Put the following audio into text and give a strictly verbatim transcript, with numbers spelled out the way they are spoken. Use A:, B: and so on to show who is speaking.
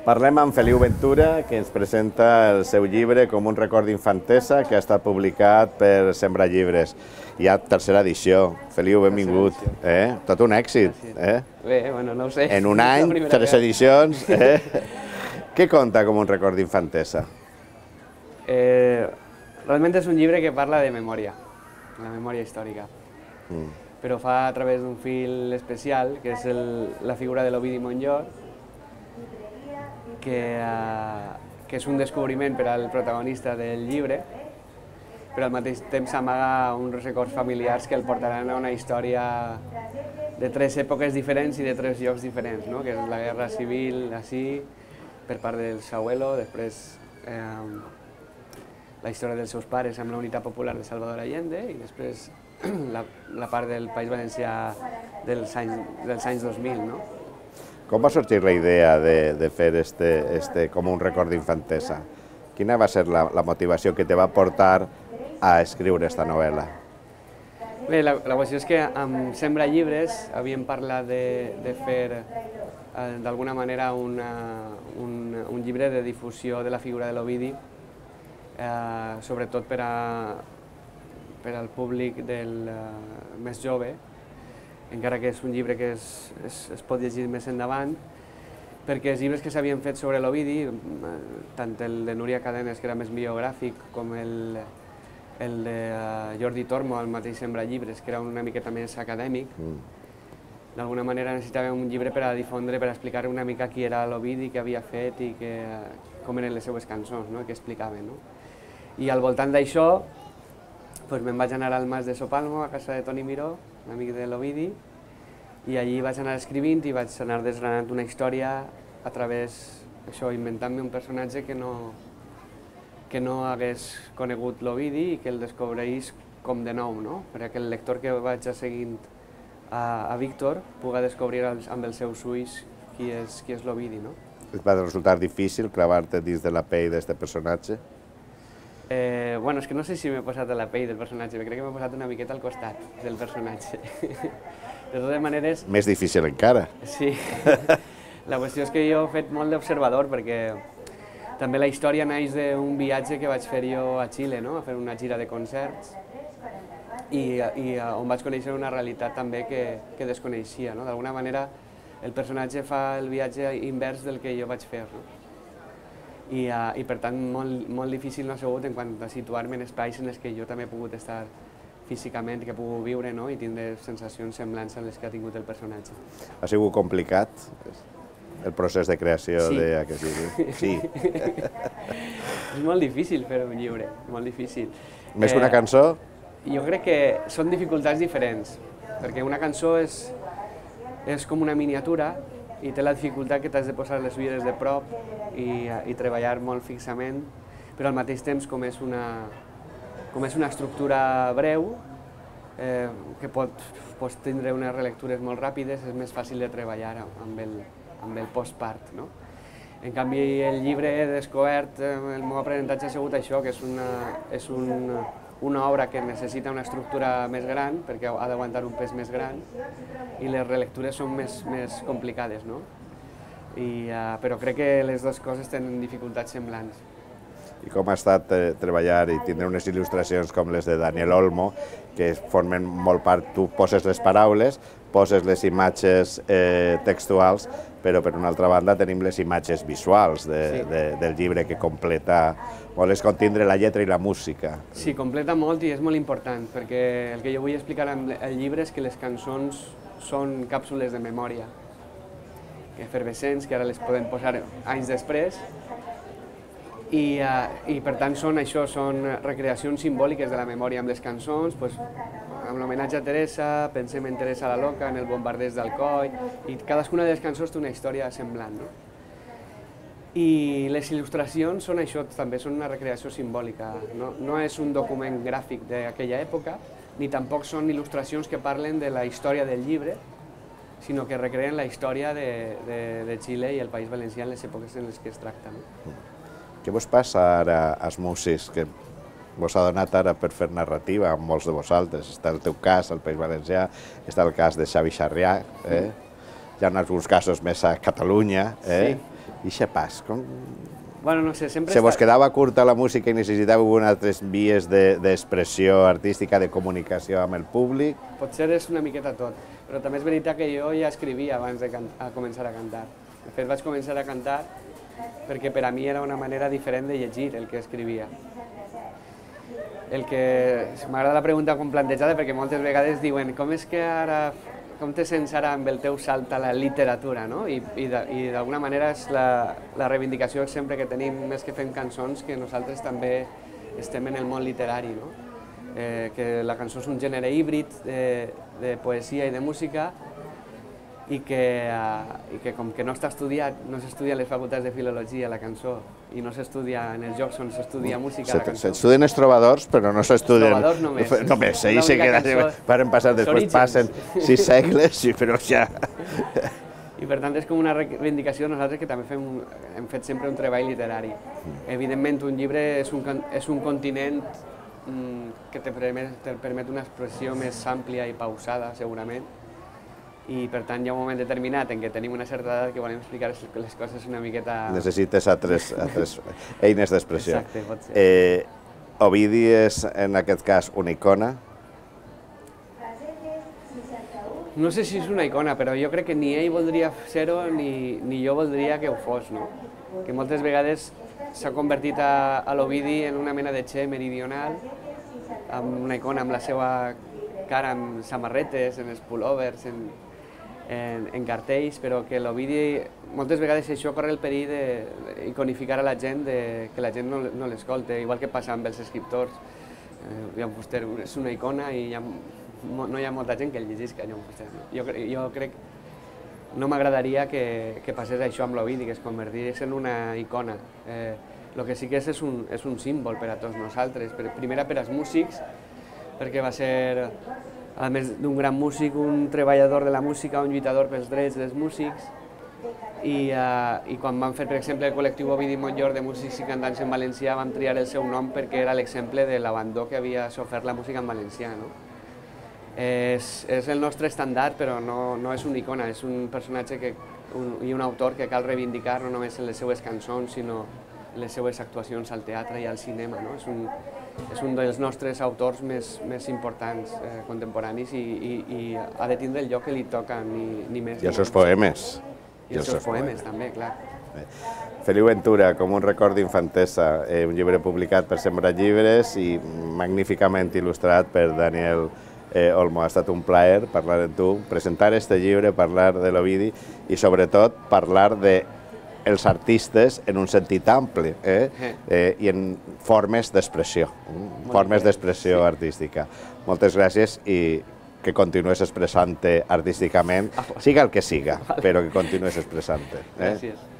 A: Parlem amb Feliu Ventura, que ens presenta el seu llibre Com un record d'infantesa, que ha estat publicat per Sembra Llibres. Ja tercera edició. Feliu, benvingut. Eh? Tot un èxit. Eh?
B: Bé, bueno, no ho sé.
A: En un any, tres edicions. Eh? Què conta Com un record d'infantesa?
B: Eh, realment és un llibre que parla de memòria, la memòria històrica. Mm. Però fa a través d'un fil especial, que és el, la figura de l'Ovidi Montllor, que, uh, que és un descobriment per al protagonista del llibre, però al mateix temps amaga uns records familiars que el portaran a una història de tres èpoques diferents i de tres llocs diferents, no? Que és la guerra civil, així, per part del seu abuelo, després eh, la història dels seus pares amb la Unitat Popular de Salvador Allende i després la, la part del País Valencià dels anys, dels anys dos mil, no?
A: Com va sorgir la idea de, de fer este, este com un record d'infantesa? Quina va ser la, la motivació que te va portar a escriure aquesta novel·la?
B: Bé, la, la qüestió és que amb Sembra Llibres havíem parlat de, de fer eh, d'alguna manera una, un, un llibre de difusió de la figura de l'Ovidi, eh, sobretot per, a, per al públic del, uh, més jove, encara que és un llibre que es, es, es pot llegir més endavant, perquè els llibres que s'havien fet sobre l'Ovidi, tant el de Núria Cadenes, que era més biogràfic, com el, el de uh, Jordi Tormo, el mateix Sembra Llibres, que era una miqueta més acadèmic, mm. d'alguna manera necessitàvem un llibre per a difondre, per a explicar una mica qui era l'Ovidi, què havia fet i que, com eren les seues cançons, no? Que explicaven. No? I al voltant d'això, pues, me'n vaig anar al Mas de Sopalmo, a casa de Toni Miró, l'amic de l'Ovidi, i allí vaig anar escrivint i vaig anar desgranant una història a través, això, inventant-me un personatge que no, que no hagués conegut l'Ovidi i que el descobreix com de nou, no? Perquè el lector que vaig seguint a, a Víctor pugui descobrir els, amb els seus ulls qui és, qui és l'Ovidi, no?
A: Et va resultar difícil clavar-te dins de la pell d'aquest personatge?
B: Eh, bueno, és que no sé si m'he posat a la pell del personatge, però crec que m'he posat una miqueta al costat del personatge. De totes maneres...
A: Més difícil encara.
B: Sí. La qüestió és que jo he fet molt d'observador, perquè també la història naix d'un viatge que vaig fer jo a Xile, no? A fer una gira de concerts, i, i on vaig conèixer una realitat també que, que desconeixia, no? D'alguna manera, el personatge fa el viatge invers del que jo vaig fer, no? I, uh, i per tant molt, molt difícil no ha sigut en quant a situar-me en espais en els que jo també he pogut estar físicament, que he pogut viure, no? I tindre sensacions semblants a les que ha tingut el personatge.
A: Ha sigut complicat el procés de creació
B: sí.
A: d'aquest llibre? Sí.
B: És molt difícil fer un llibre, molt difícil.
A: Més que una cançó?
B: Jo crec que són dificultats diferents, perquè una cançó és, és com una miniatura i té la dificultat que t'has de posar les ulleres de prop i, i treballar molt fixament, però al mateix temps, com és una, com és una estructura breu, eh, que pot, pots tindre unes relectures molt ràpides, és més fàcil de treballar amb el, amb el postpart, no? En canvi, el llibre he descobert, eh, el meu aprenentatge ha sigut això, que és una, és un, una obra que necessita una estructura més gran, perquè ha d'aguantar un pes més gran, i les relectures són més, més complicades, no? I, uh, però crec que les dues coses tenen dificultats semblants.
A: I com ha estat eh, treballar i tindre unes il·lustracions com les de Daniel Olmo, que formen molt part, tu poses les paraules, poses les imatges eh, textuals, però per una altra banda tenim les imatges visuals de, sí. de, del llibre que completa, molt és contindre la lletra i la música.
B: Sí, completa molt i és molt important, perquè el que jo vull explicar en el llibre és que les cançons són càpsules de memòria, efervescents, que ara les podem posar anys després, i, uh, i per tant són això, són recreacions simbòliques de la memòria amb les cançons, pues, amb l'homenatge a Teresa, pensem en Teresa la Loca, en el bombarders d'Alcoi, i cadascuna de les cançons té una història semblant, no? I les il·lustracions són això, també són una recreació simbòlica, no, no és un document gràfic d'aquella època, ni tampoc són il·lustracions que parlen de la història del llibre, sinó que recreen la història de, de, de Xile i el País Valencià en les èpoques en les que es tracta. No?
A: Què vos passa ara als músics que vos ha donat ara per fer narrativa amb molts de vosaltres? Està el teu cas, al País Valencià, està el cas de Xavi Sarrià, eh? Hi ha alguns casos més a Catalunya, eh?
B: Sí.
A: I això pas, com...
B: Bueno, no sé, sempre...
A: Se vos quedava curta la música i necessitàveu altres vies d'expressió artística, de comunicació amb el públic?
B: Potser és una miqueta tot, però també és veritat que jo ja escrivia abans de començar a cantar. De fet, vaig començar a cantar perquè per a mi era una manera diferent de llegir el que escrivia. El que m'agrada la pregunta com plantejada perquè moltes vegades diuen com és que ara, com te sents ara amb el teu salt a la literatura, no? I, i d'alguna manera és la, la reivindicació sempre que tenim, més que fem cançons, que nosaltres també estem en el món literari, no? Eh, que la cançó és un gènere híbrid de, de poesia i de música i que, uh, i que com que no està estudiat, no s'estudia a les facultats de filologia la cançó i no s'estudia en els jocs on s'estudia música la cançó.
A: S'estudien els trobadors, però no s'estudien...
B: Els trobadors només.
A: Només, ahir se queda... Varen passar, després passen sis segles, però ja...
B: I per tant és com una reivindicació nosaltres que també fem, hem fet sempre un treball literari. Evidentment un llibre és un, és un continent que te permet, te permet una expressió més àmplia i pausada, segurament, i per tant hi ha un moment determinat en què tenim una certa edat que volem explicar les coses una miqueta... Necessites
A: altres, altres eines d'expressió.
B: Exacte, pot ser.
A: Eh, Ovidi és, en aquest cas, una icona?
B: No sé si és una icona, però jo crec que ni ell voldria ser-ho ni, ni jo voldria que ho fos, no? Que moltes vegades s'ha convertit a, a l'Ovidi en una mena de Che meridional, amb una icona amb la seva cara amb samarretes, en els pullovers, en, en, en cartells, però que l'Ovidi, moltes vegades això corre el perill d'iconificar a la gent, de, que la gent no, no l'escolta, igual que passa amb els escriptors. Eh, Joan Fuster és una icona i hi ha, no hi ha molta gent que el llegisca, Joan Fuster. Jo, jo crec, no m'agradaria que, que passés això amb l'Ovidi, que es convertís en una icona. Eh, el que sí que és és un, és un símbol per a tots nosaltres, per, primera per als músics, perquè va ser, a més d'un gran músic, un treballador de la música, un lluitador pels drets dels músics, i, uh, i quan vam fer, per exemple, el col·lectiu Ovidi Montllor de músics i cantants en valencià, vam triar el seu nom perquè era l'exemple de l'abandó que havia sofert la música en valencià, no? És, és el nostre estandard, però no, no és una icona, és un personatge que, un, i un autor que cal reivindicar no només en les seues cançons, sinó en les seues actuacions al teatre i al cinema, no? És un, és un dels nostres autors més, més importants eh, contemporanis i, i, i ha de tindre el lloc que li toca, ni, ni més.
A: I els seus poemes.
B: I els seus poemes, també, clar.
A: Feliu Ventura, com un record d'infantesa, eh, un llibre publicat per Sembra Llibres i magníficament il·lustrat per Daniel eh, Olmo. Ha estat un plaer parlar amb tu, presentar este llibre, parlar de l'Ovidi i sobretot parlar de els artistes en un sentit ampli eh? Eh, i en formes d'expressió, formes d'expressió artística. Moltes gràcies i que continues expressant-te artísticament, siga el que siga, però que continues expressant-te.
B: Gràcies.